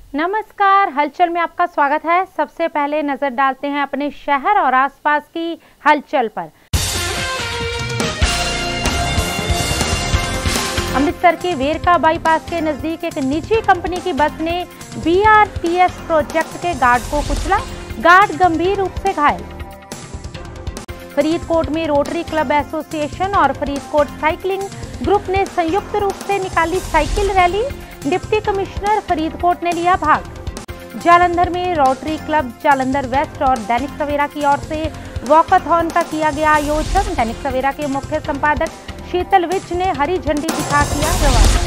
नमस्कार, हलचल में आपका स्वागत है। सबसे पहले नजर डालते हैं अपने शहर और आसपास की हलचल पर। अमृतसर के वेरका बाईपास के नजदीक एक निजी कंपनी की बस ने BRTS प्रोजेक्ट के गार्ड को कुचला, गार्ड गंभीर रूप से घायल। फरीदकोट में रोटरी क्लब एसोसिएशन और फरीदकोट साइकिलिंग ग्रुप ने संयुक्त रूप से निकाली cycle rally, deputy commissioner Faridkot ने लिया भाग। जालंधर में रोटरी क्लब जालंधर वेस्ट और दैनिक सवेरा की ओर से वॉकथॉन का किया गया आयोजन। दैनिक सवेरा के मुख्य संपादक शीतल विज ने हरी झंडी दिखा किया रवाना।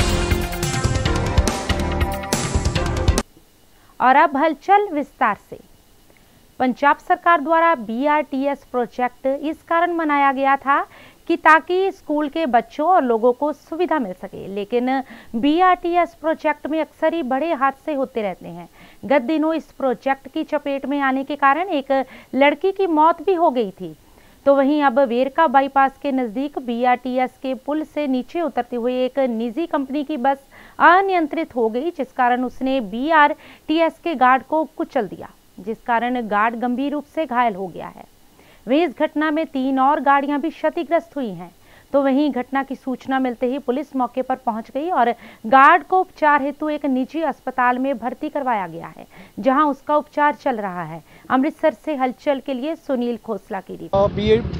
और अब हलचल विस्तार से। पंजाब सरकार द्वारा BRTS प्रोजेक्ट इस कारण मनाया गया था कि ताकि स्कूल के बच्चों और लोगों को सुविधा मिल सके, लेकिन BRTS प्रोजेक्ट में अक्सर ही बड़े हादसे होते रहते हैं। गत दिनों इस प्रोजेक्ट की चपेट में आने के कारण एक लड़की की मौत भी हो गई थी। तो वहीं अब वेरका बाईपास के नजदीक BRTS के पुल से नीचे उतरते हुए एक निजी कंपनी की बस अनियंत्रित हो गई, जिस कारण उसने BRTS के गार्ड को कुचल दिया, जिस कारण गार्ड गंभीर रूप से घायल हो गया है। वहीं इस घटना में 3 और गाड़ियां भी क्षतिग्रस्त हुई हैं। तो वहीं घटना की सूचना मिलते ही पुलिस मौके पर पहुंच गई और गार्ड को उपचार हेतु एक निजी अस्पताल में भर्ती करवाया गया है, जहां उसका उपचार चल रहा है। अमृतसर से हलचल के लिए सुनील खोसला की रिपोर्ट।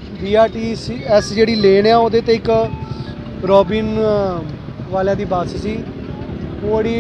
BRTS ਜਿਹੜੀ ਲੇਨ ਆ ਉਹਦੇ ਤੇ ਇੱਕ ਰੋਬਿਨ ਵਾਲਿਆਂ ਦੀ ਬੱਸ ਸੀ, ਉਹ ਜਿਹੜੀ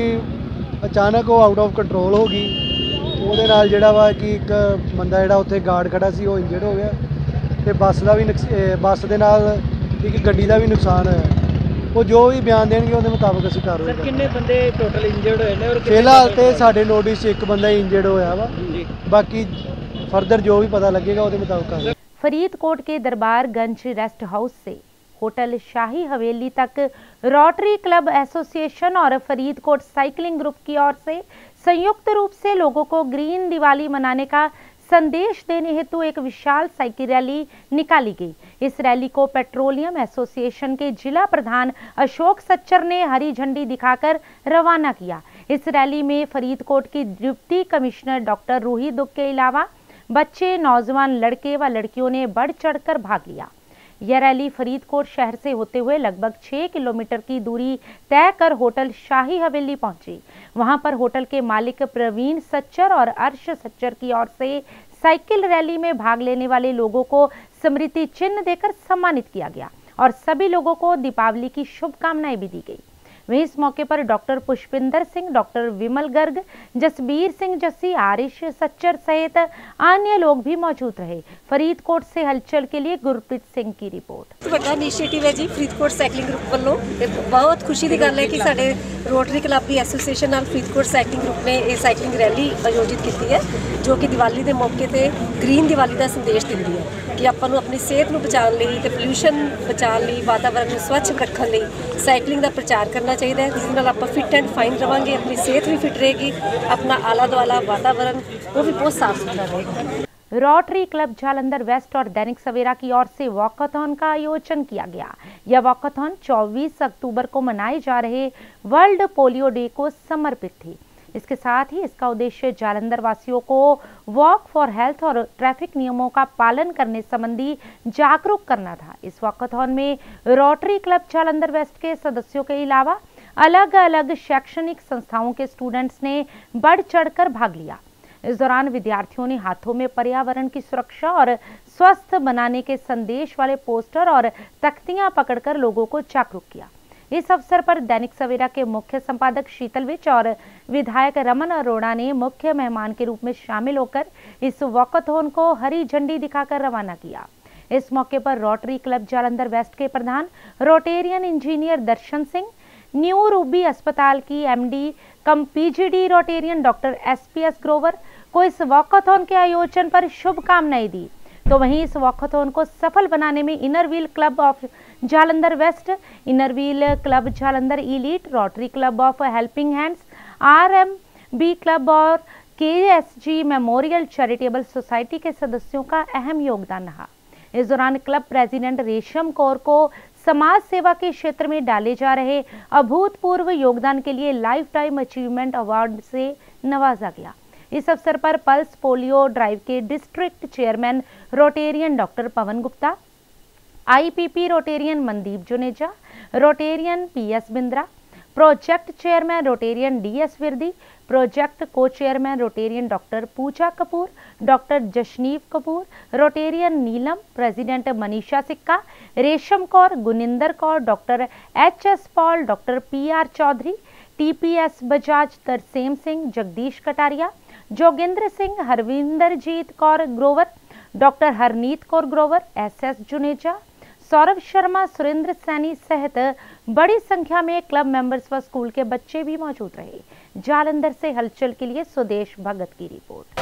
ਅਚਾਨਕ ਉਹ ਆਊਟ ਆਫ ਕੰਟਰੋਲ ਹੋ ਗਈ। ਉਹਦੇ ਨਾਲ ਜਿਹੜਾ ਵਾ ਕਿ ਇੱਕ ਬੰਦਾ ਜਿਹੜਾ ਉੱਥੇ ਗਾਰਡ ਖੜਾ ਸੀ ਉਹ ਇੰਜਰਡ ਹੋ ਗਿਆ ਤੇ ਬੱਸ ਦਾ ਵੀ ਬੱਸ ਦੇ ਨਾਲ ਇੱਕ ਗੱਡੀ ਦਾ ਵੀ ਨੁਕਸਾਨ ਹੋਇਆ। ਉਹ ਜੋ ਵੀ ਬਿਆਨ ਦੇਣਗੇ ਉਹਦੇ ਮੁਤਾਬਕ ਅਸੀਂ ਕਾਰਵਾਈ ਕਰਾਂਗੇ। ਕਿੰਨੇ ਬੰਦੇ ਟੋਟਲ ਇੰਜਰਡ ਹੋਏ ਨੇ ਔਰ ਫਿਲਹਾਲ ਤੇ ਸਾਡੇ ਨੋਟਿਸ 'ਚ ਇੱਕ ਬੰਦਾ ਹੀ ਇੰਜਰਡ ਹੋਇਆ ਵਾ, ਬਾਕੀ फर्दर जो भी पता लगेगा उसके मुताबिक। फरीदकोट के दरबारगंज रेस्ट हाउस से होटल शाही हवेली तक रोटरी क्लब एसोसिएशन और फरीदकोट साइकिलिंग ग्रुप की ओर से संयुक्त रूप से लोगों को ग्रीन दिवाली मनाने का संदेश देने हेतु एक विशाल साइकिल रैली निकाली गई। इस रैली को पेट्रोलियम एसोसिएशन के जिला प्रधान अशोक सच्चर ने हरी झंडी दिखाकर रवाना किया। इस रैली में फरीदकोट की deputy commissioner doctor Ruhi Dug के अलावा बच्चे, नौजवान लड़के व लड़कियों ने बढ़ चढ़कर भाग लिया। यह रैली फरीदकोट शहर से होते हुए लगभग 6 किलोमीटर की दूरी तय कर होटल शाही हवेली पहुंची। वहां पर होटल के मालिक प्रवीण सच्चर और अर्श सच्चर की ओर से साइकिल रैली में भाग लेने वाले लोगों को स्मृति चिन्ह देकर सम्मानित किया गया और सभी लोगों को दीपावली की शुभकामनाएं भी दी गई। वहीं इस मौके पर डॉक्टर पुष्पिंदर सिंह, डॉक्टर विमल गर्ग, जसबीर सिंह जस्सी, आरिश सच्चर सहित अन्य लोग भी मौजूद रहे। फरीदकोट से हलचल के लिए गुरप्रीत सिंह की रिपोर्ट। बड़ा इनिशिएटिव है जी फरीदकोट साइकिलिंग ग्रुप वालों। बहुत खुशी की गल है कि साडे रोटरी क्लब की एसोसिएशन नाल फरीदकोट साइकिलिंग ग्रुप ने ये साइकिलिंग रैली आयोजित की है, जो कि दिवाली के मौके पर ग्रीन दिवाली का संदेश दिंदी है कि आपां नूं अपनी सेहत नूं बचाउण लई ते पोल्यूशन बचाउण लई, वातावरण नूं स्वच्छ रखण लई साइकिलिंग का प्रचार करना चाहिए, जिस नाल आपां फिट एंड फाइन रहांगे, अपनी सेहत भी फिट रहेगी, अपना आला दुआला वातावरण वो भी बहुत साफ सुथरा रहेगा। रोटरी क्लब जालंधर वेस्ट और दैनिक सवेरा की ओर से वॉकथॉन का आयोजन किया गया। यह वॉकथॉन 24 अक्टूबर को मनाए जा रहे वर्ल्ड पोलियो डे को समर्पित थी। इसके साथ ही इसका उद्देश्य जालंधर वासियों को वॉक फॉर हेल्थ और ट्रैफिक नियमों का पालन करने संबंधी जागरूक करना था। इस वॉकथॉन में रोटरी क्लब जालंधर वेस्ट के सदस्यों के अलावा अलग अलग शैक्षणिक संस्थाओं के स्टूडेंट्स ने बढ़ चढ़कर भाग लिया। इस दौरान विद्यार्थियों ने हाथों में पर्यावरण की सुरक्षा और स्वस्थ बनाने के संदेश वाले पोस्टर और तख्तियां पकड़कर लोगों को जागरूक किया। इस अवसर पर दैनिक सवेरा के मुख्य संपादक शीतल विज और विधायक रमन अरोड़ा ने मुख्य मेहमान के रूप में शामिल होकर इस वॉकथॉन को हरी झंडी दिखाकर रवाना किया। इस मौके पर रोटरी क्लब जालंधर वेस्ट के प्रधान Rotarian engineer Darshan Singh, new Ruby अस्पताल की MD cum PGD Rotarian doctor SPS Grover को इस वॉकथॉन के आयोजन पर शुभकामनाएं दी। तो वहीं इस वॉकथॉन को सफल बनाने में inner wheel club of Jalandhar west, inner wheel club Jalandhar elite, rotary club of helping hands, RMB club और KSG मेमोरियल चैरिटेबल सोसाइटी के सदस्यों का अहम योगदान रहा। इस दौरान क्लब प्रेसिडेंट रेशम कौर को समाज सेवा के क्षेत्र में डाले जा रहे अभूतपूर्व योगदान के लिए लाइफ टाइम अचीवमेंट अवार्ड से नवाजा गया। इस अवसर पर पल्स पोलियो ड्राइव के district chairman Rotarian doctor Pawan Gupta, IPP Rotarian Mandeep Juneja, Rotarian PS Bindra, project chairman Rotarian DS Virdi, project को chairman Rotarian doctor Pooja Kapoor, doctor Jashniv Kapoor, Rotarian Neelam, president Manisha Sikka, Resham Kaur, Guninder Kaur, doctor HS Paul, doctor PR Chaudhary, TPS Bajaj, Tarsem Singh, Jagdish Kataria, Joginder Singh, Harvinderjit Kaur Grover, doctor Harneet Kaur Grover, SS Juneja, Saurabh Sharma, Surendra Saini सहित बड़ी संख्या में क्लब मेंबर्स व school के बच्चे भी मौजूद रहे। जालंधर से हलचल के लिए सुदेश भगत की रिपोर्ट।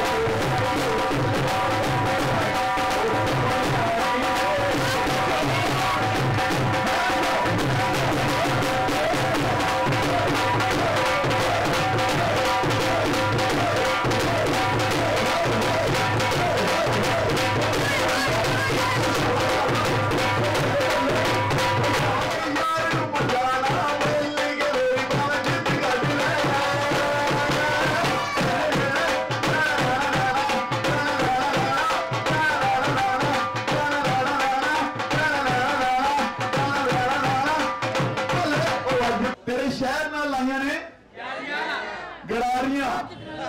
शहर नाल लाइया ने गरारियां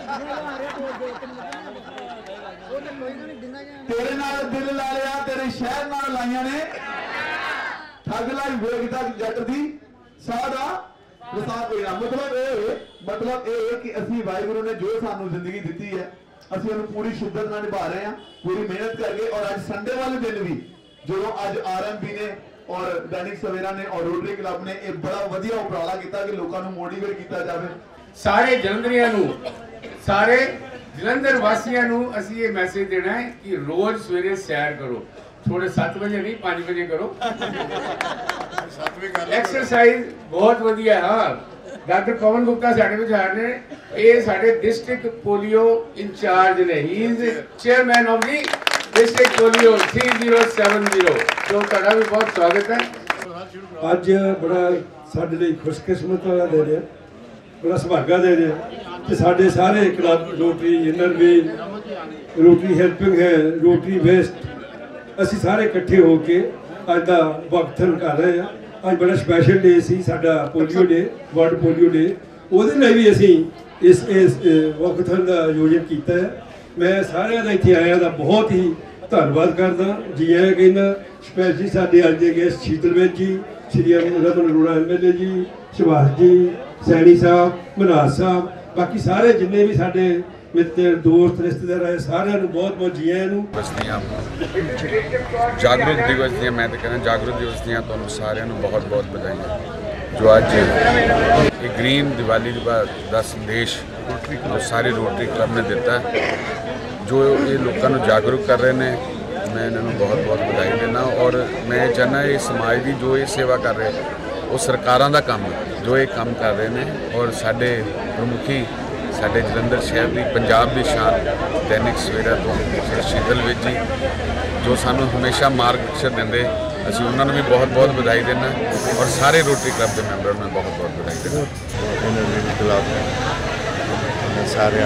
तेरे नाल दिल ला लिया, तेरे शहर नाल लाइया ने ठग लाई वेगता जट दी सादा विसाख होया। मतलब ये कि असी वाहिगुरु ने जो सानू जिंदगी दी है असी उन्हें पूरी शिद्दत नाल निभा रहे हैं, पूरी मेहनत करके। और अज संडे वाले दिन भी जो अज RMB ने और दैनिक सवेरा ने और रोटरी क्लब ने एक बड़ा वधिया उपराला किया कि लोगों को मोटिवेट किया जाए। सारे जलंधरियां नू, सारे जलंधर वासियों नू असी ये मैसेज देना है कि रोज सवेरे सैर करो, थोड़े 7 बजे नहीं 5 बजे करो। एक्सरसाइज बहुत वधिया। हाँ, डॉक्टर पवन गुप्ता साडे विचार ने ये साडे डिस्ट्रिक्ट पोलियो इंचार्ज ने, he is chairman of the district polio 3070। तो ਤੁਹਾਡਾ भी बहुत स्वागत है। ਅੱਜ बड़ा ਸਾਡੇ ਲਈ खुशकिस्मत वाला दिन है, बड़ा सुभागा दिन है कि साढ़े सारे club rotary inner wheel rotary helping है रोटरी वेस्ट ਅਸੀਂ ਸਾਰੇ ਇਕੱਠੇ ਹੋ ਕੇ ਅੱਜ ਦਾ ਵਕਤਨ ਕਰ ਰਹੇ ਹਾਂ। ਅੱਜ ਬੜਾ ਸਪੈਸ਼ਲ ਡੇ ਸੀ ਸਾਡਾ polio day, world polio day. ਉਹਦੇ ਲਈ ਵੀ ਅਸੀਂ ਇਸ ਵਕਤਨ ਦਾ ਆਯੋਜਨ ਕੀਤਾ ਹੈ। मैं सारे का इतने आया का बहुत ही धन्यवाद करदा, जी आया कहना। स्पैशली साढ़े अज के गेस्ट शीतल जी, श्री रतन अरोड़ा MLA जी, सुभाष जी, सैनी साहब, मनाज साहब, बाकी सारे जिन्ने भी साढ़े मित्र दोस्त रिश्तेदार आए सारे बहुत बहुत जी आया। जागरूक दिवस दी मैं तो कहना जागरूक दिवस दी तुहानू सारिਆਂ ਨੂੰ बहुत बहुत बधाई जो अज ये ग्रीन दिवाली का संदेश जो सारे रोटरी क्लब ने दिता है, जो ये लोगों को जागरूक कर रहे हैं। मैं इन्होंने बहुत बहुत बधाई देना और मैं चाहना ये समाज की जो ये सेवा कर रहे वो सरकारों का काम है जो ये काम कर रहे हैं। और साढ़े प्रमुखी साढ़े जलंधर शहर की पंजाब की शान दैनिक सवेरा तो शीतल विज जी जो सानू हमेशा मार्गदर्शन देंगे, असी उन्होंने भी बहुत बहुत बधाई देना और सारे रोटरी क्लब के मैंबरों ने बहुत बहुत बधाई देना। क्लब सारे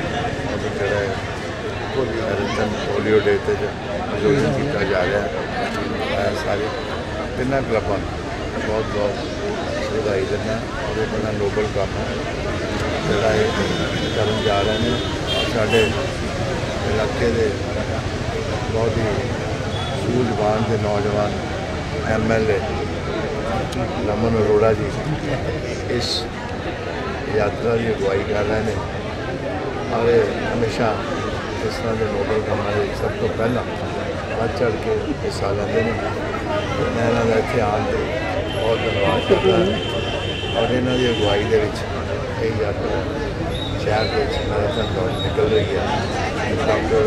पोलियो डे से आयोजन किया जा रहा है। सारे तिना क्लबों बहुत बहुत बधाई देना और एक बड़ा नोबल काम है जोड़ा कर जा रहे हैं। और साढ़े इलाके के बहुत ही सूझवान के नौजवान MLA रमन अरोड़ा जी इस यात्रा की अगुवाई कर रहे हैं और हमेशा इस तरह के नोबल कामों सब तो पहला बढ़ चढ़ के हिस्सा लेते हैं। मैं इन्हों का इतने आने से बहुत धन्यवाद करता और इन्हों की अगुवाई के यात्रा शहर के मैराथन निकल रही है। डॉक्टर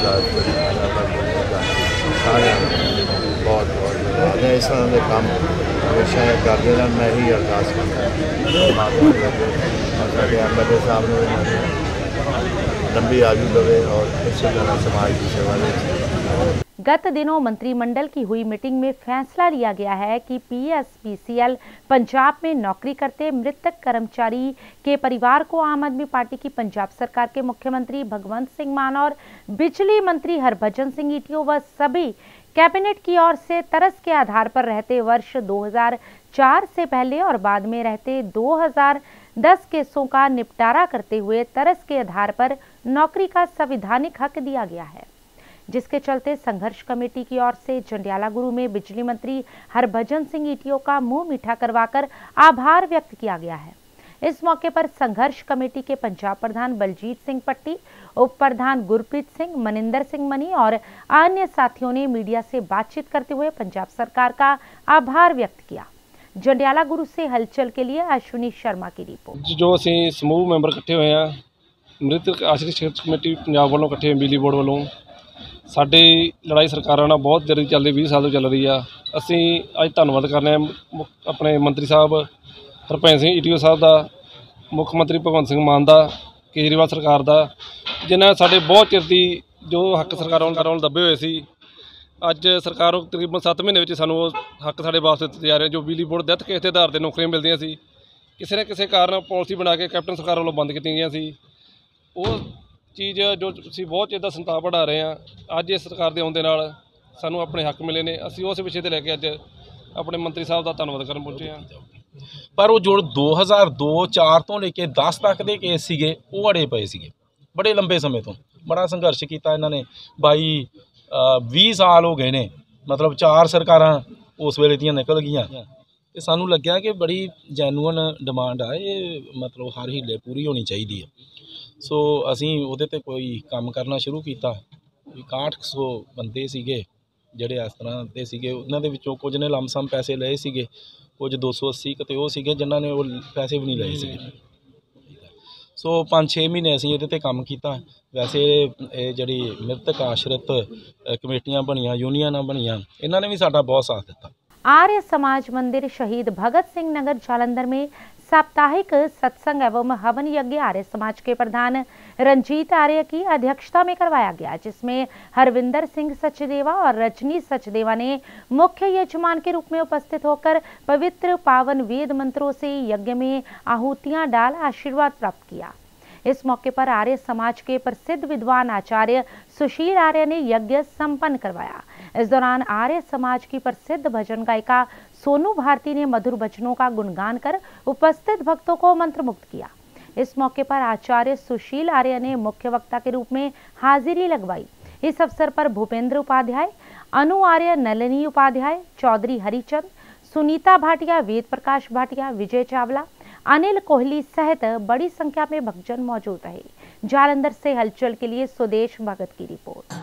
सारे बहुत बहुत धन्यवाद है। इस तरह के काम हमेशा करते रहना, मैं ही अरदास करता और साढ़े MLA साहब ने लंबी आयु लवे और इसी तरह समाज की सेवा। गत दिनों मंत्रिमंडल की हुई मीटिंग में फैसला लिया गया है कि PSPCL पंजाब में नौकरी करते मृतक कर्मचारी के परिवार को आम आदमी पार्टी की पंजाब सरकार के मुख्यमंत्री भगवंत सिंह मान और बिजली मंत्री हरभजन सिंह ईटीओ व सभी कैबिनेट की ओर से तरस के आधार पर रहते वर्ष 2004 से पहले और बाद में रहते 2010 केसों का निपटारा करते हुए तरस के आधार पर नौकरी का संवैधानिक हक दिया गया है, जिसके चलते संघर्ष कमेटी की ओर से जंडियाला गुरु में बिजली मंत्री हरभजन सिंह ईटीओ का मुंह मीठा करवाकर आभार व्यक्त किया गया है। इस मौके पर संघर्ष कमेटी के पंजाब प्रधान बलजीत सिंह पट्टी, उप प्रधान गुरप्रीत सिंह, मनिंदर सिंह मनी और अन्य साथियों ने मीडिया से बातचीत करते हुए पंजाब सरकार का आभार व्यक्त किया। जंडियाला गुरु से हलचल के लिए अश्विनी शर्मा की रिपोर्ट। जो असीं समूह मैंबर इकट्ठे हुए हैं मृतक आश्रित संघर्ष कमेटी पंजाब वालों इकट्ठे हुए बिजली बोर्ड वालों साडी लड़ाई सरकारां नाल बहुत देर चल रही 20 साल तो चल रही है। असीं अज धन्नवाद करने अपने मंत्री साहब हरभजन सिंह ईटीओ साहब का, मुख्यमंत्री भगवंत सिंह मान का, केजरीवाल सरकार का, जिन्हें साढ़े बहुत चिर की जो हक सरकारों दबे हुए सी अज सरकार तकरीबन 7 महीने सानू हक साढ़े वापस दिते जा रहे हैं। जो बिजली बोर्ड डेथ केस के आधार पर नौकरियां मिलदियां सी, किसी न किसी कारण पॉलिसी बना के कैप्टन सरकार वालों बंद की गई सी। वो चीज़ जो असीं बहुत चीज़ का संताप बढ़ा रहे हैं, अज इस सरकार के आउण नाल सानू अपने हक मिले ने। असीं उस विषय ते लैके अज अपने मंत्री साहब का धन्नवाद करन पहुंचे हैं। पर वो जो 2002-4 तो लेके 10 तक के केस सीगे वो अड़े पे सीगे बड़े लंबे समय तो। बड़ा संघर्ष किया इन्होंने 22-20 साल हो गए ने, मतलब 4 सरकारां उस वेले दियां निकल गईयां ते सानू लग्या कि बड़ी जैनुअन डिमांड है ये, मतलब हर हीले पूरी होनी चाहिए है। सो असीं उहदे ते कोई काम करना शुरू किया। 6100 बंदे सीगे जिहड़े इस तरह दे सीगे, उन्हां दे विचों कुछ ने लमसम पैसे लए सीगे, कुछ 280 किते वो सीगे जिन्हां ने वो पैसे भी नहीं लए सीगे। सो 5-6 महीने असीं इहदे ते काम किया। वैसे ये जिहड़ी मृतक आश्रित कमेटियां बनियां, यूनियनां बनियां, इन्हां ने भी साडा बहुत साथ दिता। आर्य समाज मंदिर शहीद भगत सिंह नगर जालंधर में साप्ताहिक सत्संग एवं हवन यज्ञ आर्य समाज के प्रधान रंजीत आर्य की अध्यक्षता में करवाया गया, जिसमें हरविंदर सिंह सचदेवा और रजनी सचदेवा ने मुख्य यजमान के रूप में उपस्थित होकर पवित्र पावन वेद मंत्रों से यज्ञ में आहुतियां डाल आशीर्वाद प्राप्त किया। इस मौके पर आर्य समाज के प्रसिद्ध विद्वान आचार्य सुशील आर्य ने यज्ञ संपन्न करवाया। इस दौरान आर्य समाज की प्रसिद्ध भजन गायिका सोनू भारती ने मधुर भजनों का गुणगान कर उपस्थित भक्तों को मंत्रमुग्ध किया। इस मौके पर आचार्य सुशील आर्य ने मुख्य वक्ता के रूप में हाजिरी लगवाई। इस अवसर पर भूपेंद्र उपाध्याय, अनु आर्य, नलिनी उपाध्याय, चौधरी हरिचंद, सुनीता भाटिया, वेद प्रकाश भाटिया, विजय चावला, अनिल कोहली सहित बड़ी संख्या में भक्तजन मौजूद रहे। जालंधर से हलचल के लिए सुदेश भगत की रिपोर्ट।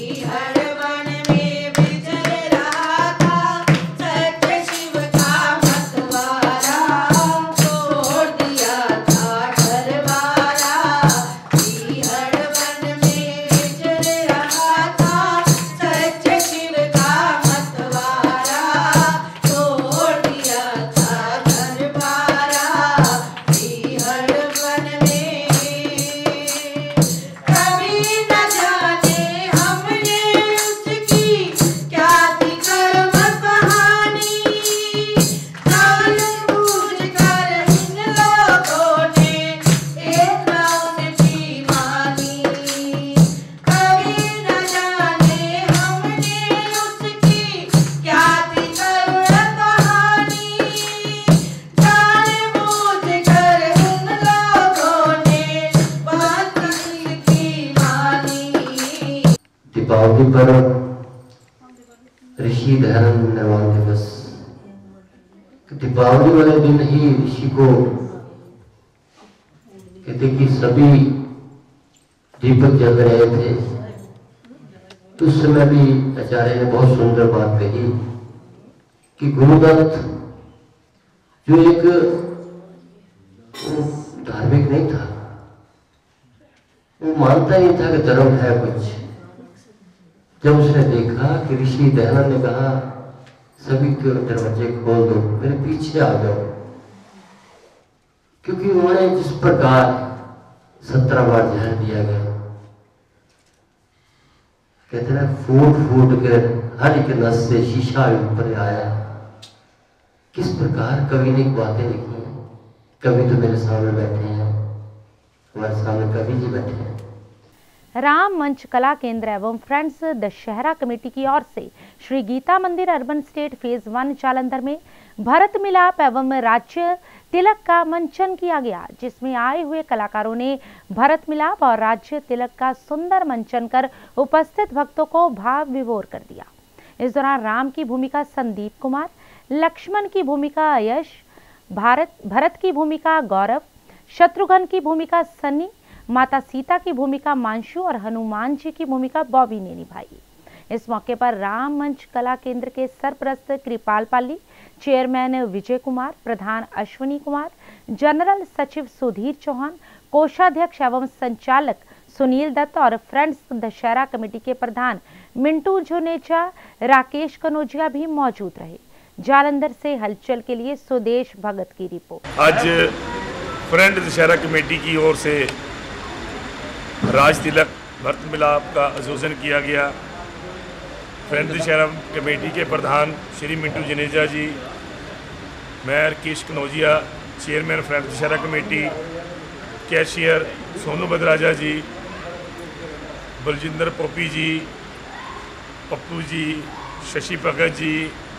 दीपावली पर ऋषि धर्म निर्वाण दिवस, दीपावली वाले दिन ही ऋषि को कहते कि सभी दीपक जल रहे थे। तो उस समय भी आचार्य ने बहुत सुंदर बात कही कि गुरुदत्त जो एक धार्मिक नहीं था, वो मानता ही था कि धर्म है कुछ। जब उसने देखा कि ऋषि दयानंद ने कहा सभी के दरवाजे खोल दो, मेरे पीछे आ जाओ, क्योंकि उन्होंने जिस प्रकार 17 बार जहर दिया गया कहते ना फूट फूट कर हर एक नस से शीशा ऊपर आया। किस प्रकार कवि ने बातें लिखी हैं। कवि तो मेरे सामने बैठे हैं, हमारे सामने कवि जी बैठे हैं। राम मंच कला केंद्र एवं फ्रेंड्स दशहरा कमेटी की ओर से श्री गीता मंदिर अर्बन स्टेट फेज 1 जालंधर में भरत मिलाप एवं राज्य तिलक का मंचन किया गया, जिसमें आए हुए कलाकारों ने भरत मिलाप और राज्य तिलक का सुंदर मंचन कर उपस्थित भक्तों को भाव विभोर कर दिया। इस दौरान राम की भूमिका संदीप कुमार, लक्ष्मण की भूमिका यश, भरत की भूमिका गौरव, शत्रुघ्न की भूमिका सन्नी, माता सीता की भूमिका मांशु और हनुमान जी की भूमिका बॉबी ने निभाई। इस मौके पर राम मंच कला केंद्र के सरप्रस्त कृपाल पाली, चेयरमैन विजय कुमार, प्रधान अश्विनी कुमार, जनरल सचिव सुधीर चौहान, कोषाध्यक्ष एवं संचालक सुनील दत्त और फ्रेंड्स दशहरा कमेटी के प्रधान मिंटू जुनेजा, राकेश कनौजिया भी मौजूद रहे। जालंधर से हलचल के लिए सुदेश भगत की रिपोर्ट। आज फ्रेंड दशहरा कमेटी की ओर से राज तिलक भरत मिलाप का आयोजन किया गया। फ्रेंड दशहरा कमेटी के प्रधान श्री मिंटू जुनेजा जी, मैं Rakesh Kanaujia, chairman friend Dussehra committee, cashier Sonu Badraja ji, Baljinder Popi ji, Pappu ji, Shashi Bhagat ji,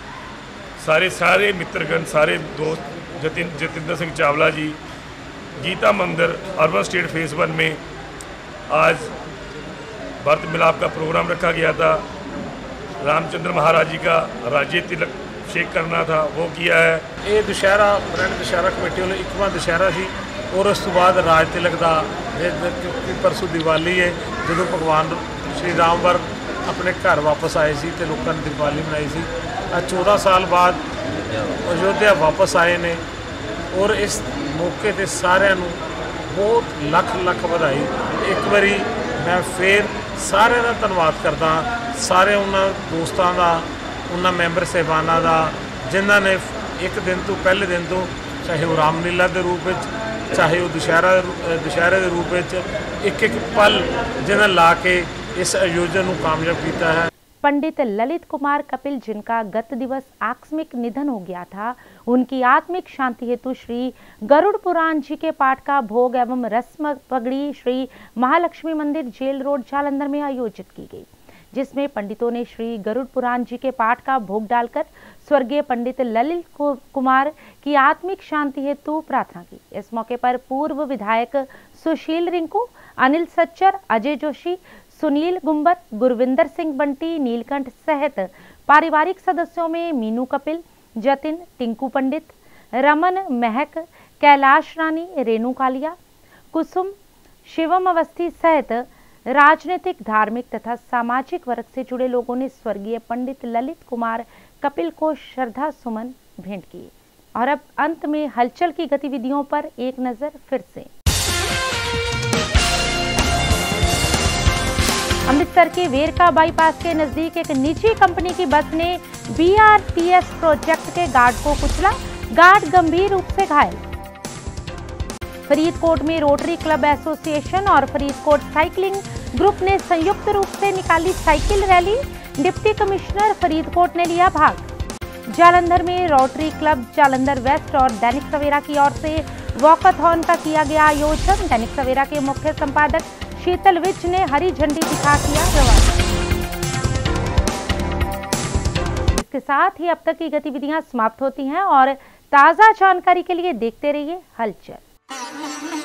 सारे मित्रगण, सारे दोस्त, जतिंदर सिंह चावला जी, गीता मंदिर अर्बन स्टेट फेज 1 में आज भरत मिलाप का प्रोग्राम रखा गया था। रामचंद्र महाराज जी का राज्य तिलक शेक करना था, वो किया है। ये दशहरा फ्रेंड दशहरा कमेटी वालों 1वां दशहरा सी और उस तो बाद राज तिलक का परसों दिवाली है, जो भगवान श्री राम वर अपने घर वापस आए सी ते लोगों ने दिवाली मनाई सी। आज 14 साल बाद अयोध्या वापस आए ने और इस मौके ते सारिਆਂ ਨੂੰ बहुत ਲੱਖ ਵਧਾਈ। एक बारी मैं फिर सारिਆਂ ਦਾ ਧੰਨਵਾਦ करदा, सारे उन्होंने दोस्तों का, उन्होंने मैंबर साहबाना का, जिन्होंने एक दिन तो पहले दिन तो चाहे वो रामलीला के रूप में, चाहे वो दशहरे के रूप में एक पल जिन्हें ला के इस आयोजन को कामयाब किया है। पंडित ललित कुमार कपिल, जिनका गत दिवस आकस्मिक निधन हो गया था, उनकी आत्मिक शांति हेतु श्री गरुड़ पुराण जी के पाठ का भोग एवं रस्म पगड़ी श्री महालक्ष्मी मंदिर जेल रोड जालंधर में आयोजित की गई, जिसमें पंडितों ने श्री गरुड़ पुराण जी के पाठ का भोग डालकर स्वर्गीय पंडित ललित कुमार की आत्मिक शांति हेतु प्रार्थना की। इस मौके पर पूर्व विधायक सुशील रिंकू, अनिल सच्चर, अजय जोशी, सुनील गुंबर, गुरविंदर सिंह बंटी, नीलकंठ सहित पारिवारिक सदस्यों में मीनू कपिल, जतिन, टिंकू पंडित, रमन महक, कैलाश रानी, रेणु कालिया, कुसुम, शिवम अवस्थी सहित राजनीतिक, धार्मिक तथा सामाजिक वर्ग से जुड़े लोगों ने स्वर्गीय पंडित ललित कुमार कपिल को श्रद्धा सुमन भेंट किए। और अब अंत में हलचल की गतिविधियों पर एक नजर फिर से। अमृतसर के वेरका बाईपास के नजदीक एक निजी कंपनी की बस ने BRTS प्रोजेक्ट के गार्ड को कुचला, गार्ड गंभीर रूप से घायल। फरीदकोट में रोटरी क्लब एसोसिएशन और फरीदकोट साइकिलिंग ग्रुप ने संयुक्त रूप से निकाली cycle rally, deputy commissioner Faridkot ने लिया भाग। जालंधर में रोटरी क्लब जालंधर वेस्ट और दैनिक सवेरा की ओर से वॉकथॉन का किया गया आयोजन। दैनिक सवेरा के मुख्य संपादक शीतल विज ने हरी झंडी दिखा किया रवाना। इसके साथ ही अब तक की गतिविधियां समाप्त होती हैं और ताजा जानकारी के लिए देखते रहिए हलचल।